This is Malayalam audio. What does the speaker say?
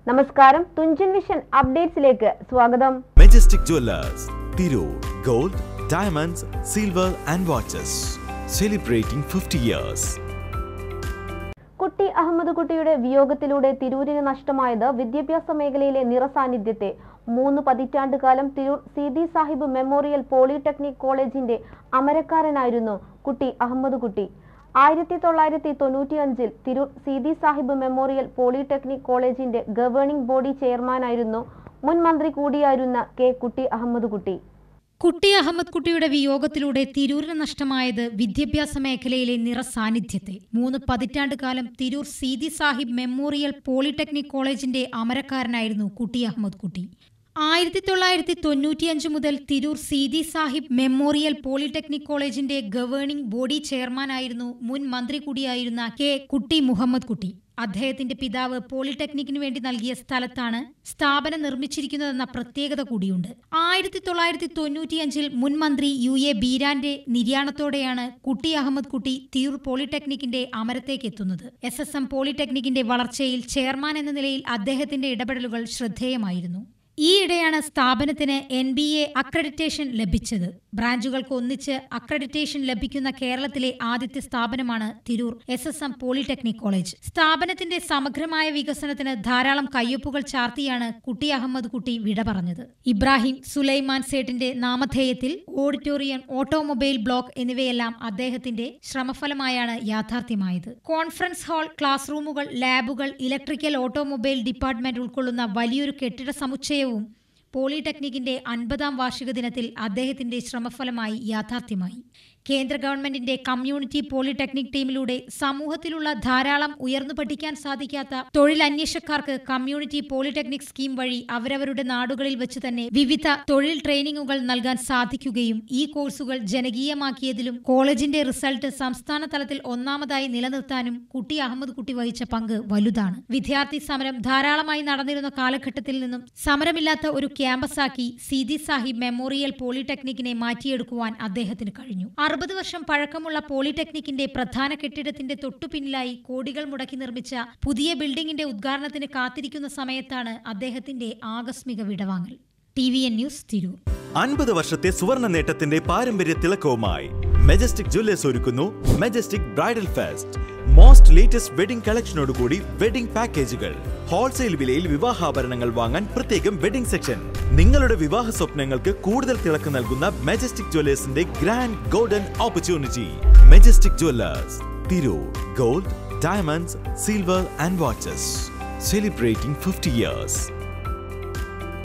നമസ്കാരം, തുഞ്ചൻ വിഷൻ അപ്ഡേറ്റ്സിലേക്ക് സ്വാഗതം. Majestic Jewelers, Tirur, Gold, Diamonds, Silver and Watches, celebrating 50 years. കുട്ടി അഹമ്മദ് കുട്ടിയുടെ വിയോഗത്തിലൂടെ തിരൂരിന് നഷ്ടമായത് വിദ്യാഭ്യാസ മേഖലയിലെ നിറസാന്നിധ്യത്തെ. 3 പതിറ്റാണ്ടുകാലം തിരൂർ സീതി സാഹിബ് മെമ്മോറിയൽ പോളിടെക്നിക് കോളേജിന്റെ അമരക്കാരനായിരുന്നു കുട്ടി അഹമ്മദ് കുട്ടി. 1995 തിരൂർ സീതി സാഹിബ് മെമ്മോറിയൽ പോളിടെക്നിക് കോളേജിന്റെ ഗവേണിംഗ് ബോഡി ചെയർമാനായിരുന്നു. മുൻ മന്ത്രി കൂടിയായിരുന്ന കെ കുട്ടി അഹമ്മദ് കുട്ടി. കുട്ടി അഹമ്മദ് കുട്ടിയുടെ വിയോഗത്തിലൂടെ തിരൂരിന് നഷ്ടമായത് വിദ്യാഭ്യാസ മേഖലയിലെ നിറസാന്നിധ്യത്തെ. 3 പതിറ്റാണ്ടുകാലം തിരൂർ സീതി സാഹിബ് മെമ്മോറിയൽ പോളിടെക്നിക് കോളേജിന്റെ അമരക്കാരനായിരുന്നു കുട്ടി അഹമ്മദ് കുട്ടി. 1995 മുതൽ തിരൂർ സീതി സാഹിബ് മെമ്മോറിയൽ പോളിടെക്നിക് കോളേജിന്റെ ഗവേണിംഗ് ബോഡി ചെയർമാനായിരുന്നു. മുൻ മന്ത്രി കൂടിയായിരുന്ന കെ കുട്ടി മുഹമ്മദ് കുട്ടി. അദ്ദേഹത്തിന്റെ പിതാവ് പോളിടെക്നിക്കിന് വേണ്ടി നൽകിയ സ്ഥലത്താണ് സ്ഥാപനം നിർമ്മിച്ചിരിക്കുന്നതെന്ന പ്രത്യേകത കൂടിയുണ്ട്. 1995 മുൻ മന്ത്രി UA ബീരാന്റെ നിര്യാണത്തോടെയാണ് കുട്ടി അഹമ്മദ് കുട്ടി തിരൂർ പോളിടെക്നിക്കിന്റെ അമരത്തേക്ക് എത്തുന്നത്. SSM പോളിടെക്നിക്കിന്റെ വളർച്ചയിൽ ചെയർമാൻ എന്ന നിലയിൽ അദ്ദേഹത്തിന്റെ ഇടപെടലുകൾ ശ്രദ്ധേയമായിരുന്നു. ഈയിടെയാണ് സ്ഥാപനത്തിന് NBA അക്രഡിറ്റേഷൻ ലഭിച്ചത്. ബ്രാഞ്ചുകൾക്ക് ഒന്നിച്ച് അക്രഡിറ്റേഷൻ ലഭിക്കുന്ന കേരളത്തിലെ ആദ്യത്തെ സ്ഥാപനമാണ് തിരൂർ SSM പോളിടെക്നിക് കോളേജ്. സ്ഥാപനത്തിന്റെ സമഗ്രമായ വികസനത്തിന് ധാരാളം കയ്യൊപ്പുകൾ ചാർത്തിയാണ് കുട്ടി അഹമ്മദ് കുട്ടി വിട പറഞ്ഞത്. ഇബ്രാഹിം സുലൈമാൻ സേട്ടിന്റെ നാമധേയത്തിൽ ഓഡിറ്റോറിയം, ഓട്ടോമൊബൈൽ ബ്ലോക്ക് എന്നിവയെല്ലാം അദ്ദേഹത്തിന്റെ ശ്രമഫലമായാണ് യാഥാർത്ഥ്യമായത്. കോൺഫറൻസ് ഹാൾ, ക്ലാസ് റൂമുകൾ, ലാബുകൾ, ഇലക്ട്രിക്കൽ, ഓട്ടോമൊബൈൽ ഡിപ്പാർട്ട്മെന്റ് ഉൾക്കൊള്ളുന്ന വലിയൊരു കെട്ടിട സമുച്ചയവും പോളിടെക്നിക്കിന്റെ 50ാം വാർഷിക ദിനത്തിൽ അദ്ദേഹത്തിന്റെ ശ്രമഫലമായി യാഥാർത്ഥ്യമായി. കേന്ദ്ര ഗവൺമെന്റിന്റെ കമ്മ്യൂണിറ്റി പോളിടെക്നിക് ടീമിലൂടെ സമൂഹത്തിലുള്ള ധാരാളം ഉയർന്നു പഠിക്കാൻ സാധിക്കാത്ത തൊഴിലന്വേഷകർക്ക് കമ്മ്യൂണിറ്റി പോളിടെക്നിക് സ്കീം വഴി അവരവരുടെ നാടുകളിൽ വെച്ച് തന്നെ വിവിധ തൊഴിൽ ട്രെയിനിങ്ങുകൾ നൽകാൻ സാധിക്കുകയും ഈ കോഴ്സുകൾ ജനകീയമാക്കിയതിലും കോളേജിന്റെ റിസൾട്ട് സംസ്ഥാന തലത്തിൽ ഒന്നാമതായി നിലനിർത്താനും കുട്ടി അഹമ്മദ് കുട്ടി വഹിച്ച പങ്ക് വലുതാണ്. വിദ്യാർത്ഥി സമരം ധാരാളമായി നടന്നിരുന്ന കാലഘട്ടത്തിൽ നിന്നും സമരമില്ലാത്ത ഒരു ക്യാമ്പസാക്കി സീതി സാഹിബ് മെമ്മോറിയൽ പോളിടെക്നിക്കിനെ മാറ്റിയെടുക്കുവാൻ അദ്ദേഹത്തിന് കഴിഞ്ഞു. 60 വർഷം പഴക്കമുള്ള പോളിടെക്നിക്കിന്റെ പ്രധാന കെട്ടിടത്തിന്റെ തൊട്ടുപിന്നിലായി കോടികൾ മുടക്കി നിർമ്മിച്ച പുതിയ ബിൽഡിംഗിന്റെ ഉദ്ഘാടനത്തിന് കാത്തിരിക്കുന്ന സമയത്താണ് അദ്ദേഹത്തിന്റെ ആകസ്മിക വിടവാങ്ങൽ. TVN news, Tirur. 50 വർഷത്തെ സുവർണ നേട്ടത്തിന്റെ പാരമ്പര്യ തിളക്കവുമായി മെജസ്റ്റിക് ജ്വല്ലേഴ്സ് ഒരുക്കുന്നു Majestic bridal fest. Most latest wedding കളക്ഷനോടുകൂടി വെഡിംഗ് പാക്കേജുകൾ. ഹോൾസെയിൽ വിലയിൽ വിവാഹാഭരണങ്ങൾ വാങ്ങാൻ പ്രത്യേകം വെഡിംഗ് സെക്ഷൻ. നിങ്ങളുടെ വിവാഹ സ്വപ്നങ്ങൾക്ക് കൂടുതൽ തിളക്കം നൽകുന്ന മെജസ്റ്റിക് ജ്വല്ലേഴ്സിന്റെ grand golden opportunity. Majestic jewellers, Tirur. Gold, diamonds, silver and watches, celebrating 50 years.